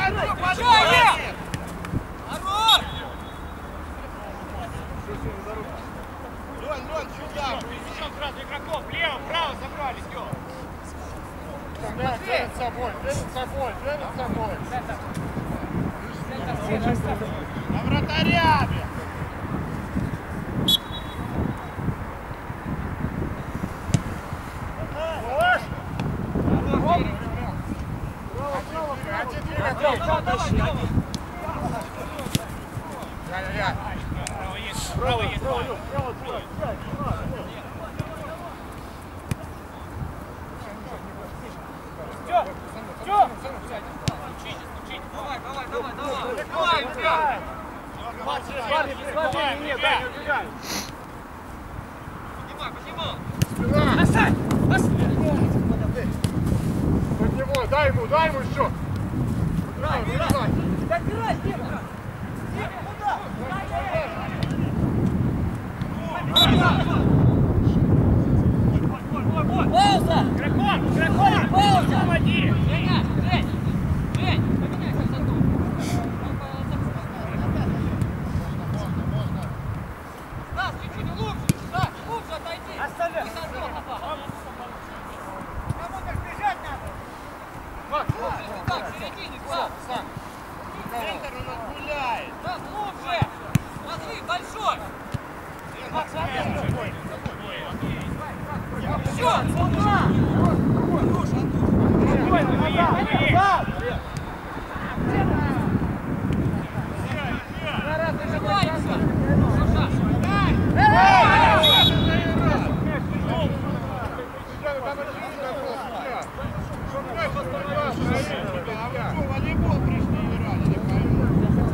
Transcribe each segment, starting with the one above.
На вратаря! Дай ему еще! Пауза! Игроком! Пауза! Помоги! Жень! Поменяй высоту! Стас, чуть-чуть глубже! Стас, глубже отойди! Оставляй! Кому-то бежать надо! Так, в середине, Стас! Центр у нас гуляет! Стас, глубже! Смотри, большой! Макс, смотри! Все, сюда! Волейбол пришли играть, не пойму.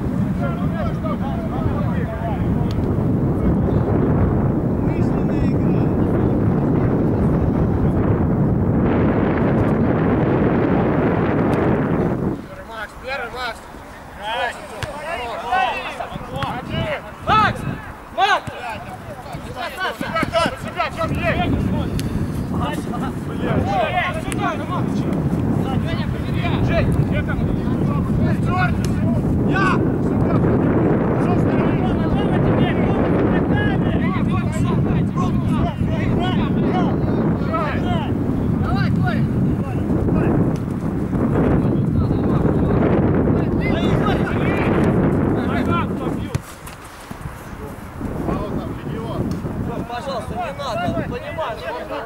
Пожалуйста, не надо, понимаешь?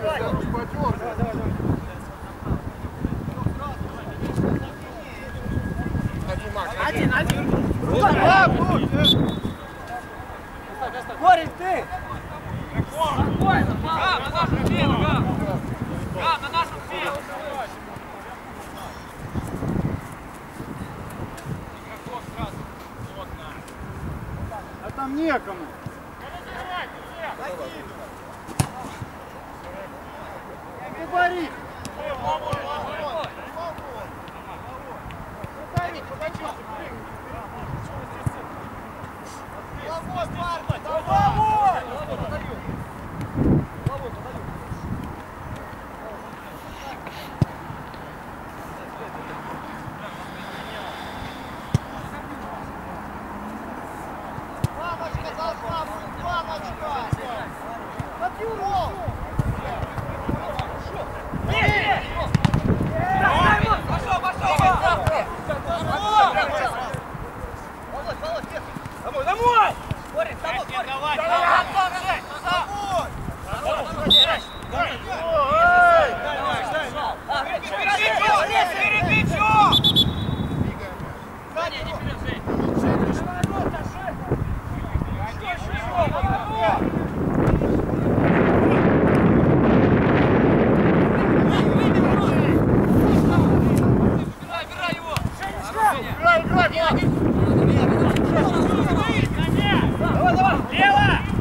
Один. Корень, ты! Спокойно, на нашем филе, на нашем филе! А там некому. Габарит! Домой! Борис, домой! Лево!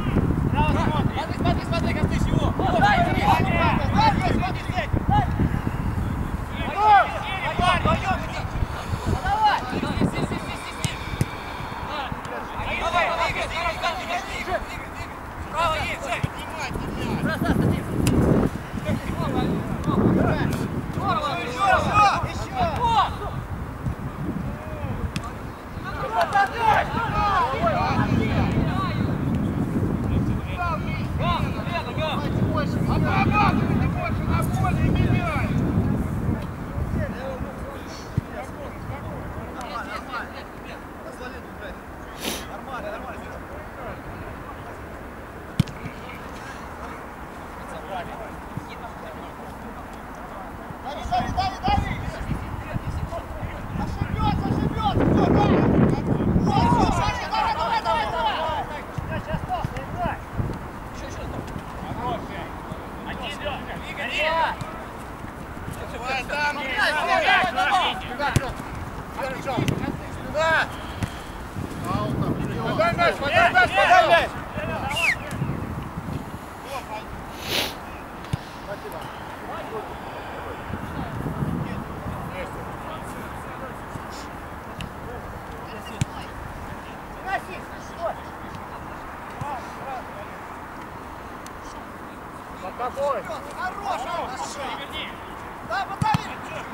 Какой? Хороший! Да, подави!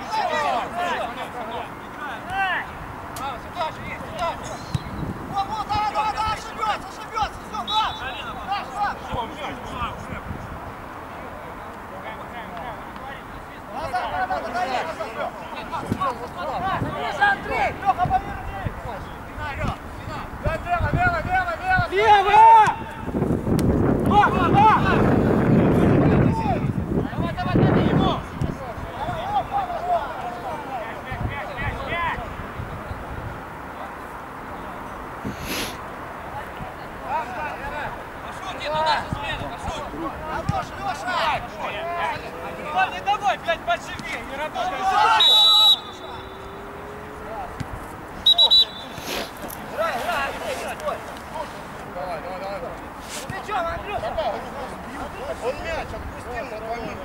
Вот, давай, ошибется, все, Андрей! Леха, поверни! Лево! Давай, ему! Хорош, Леша! Давай, давай, блядь, поживее, не работай! Давай. Мячом, Андрюша! Он мяч отпустил на 2 минуты.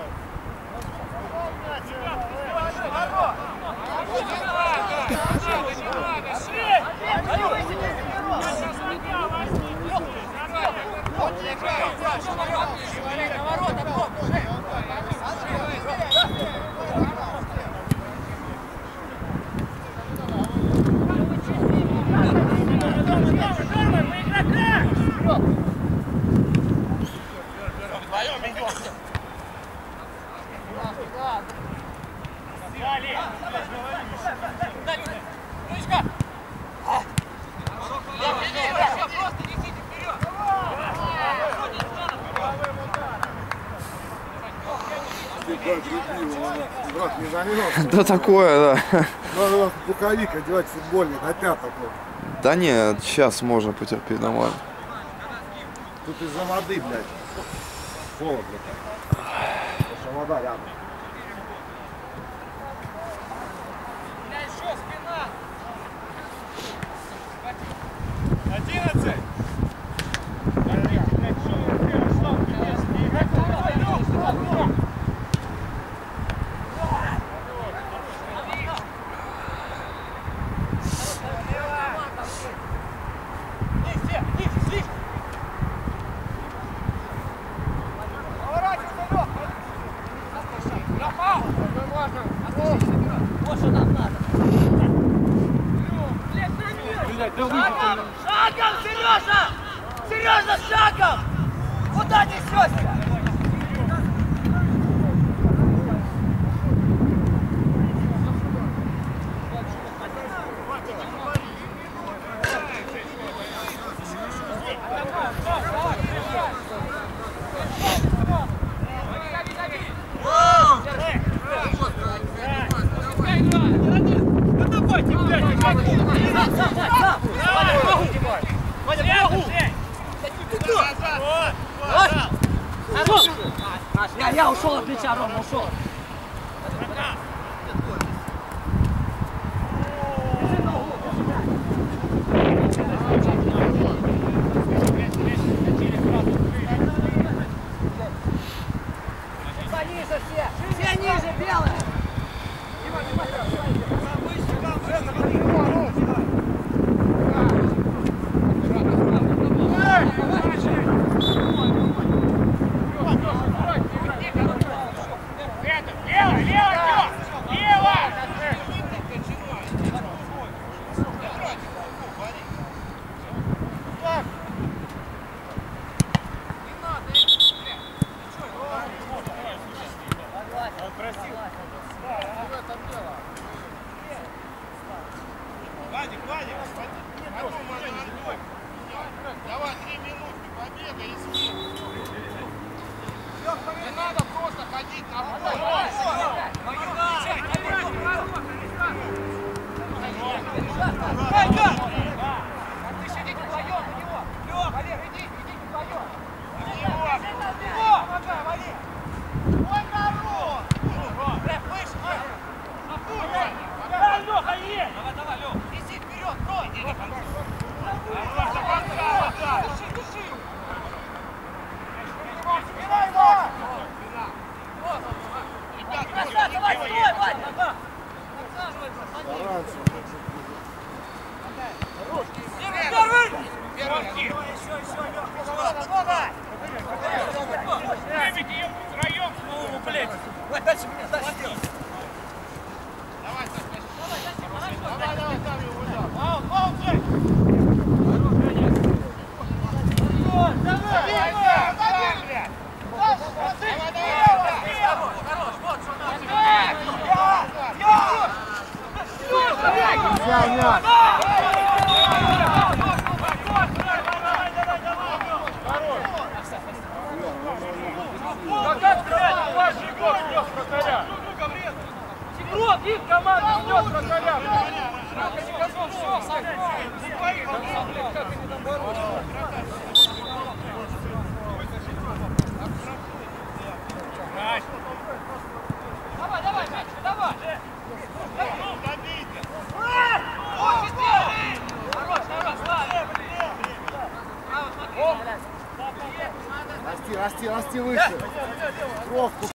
Да такое, да. Надо пуховик одевать футбольный, на пяток. Да нет, сейчас можно потерпеть нормально. Тут из-за воды, блядь. Холодно. Потому что вода рядом. Еще спина! 11! Шагом, Сережа! Сережа, шагом! Куда несешься? Я ушел от плеча, Рома, ушел. Пониже все ниже, белые. Давай 3 минутки побега и сними. Не надо просто ходить на бой. Давай, Лёх! Иди вперед, трой! Вот, их команда ждет вратаря. Все, Сафрон. Как они там борются. Давай, давай, Мячик, давай. Расти выше. Кровку.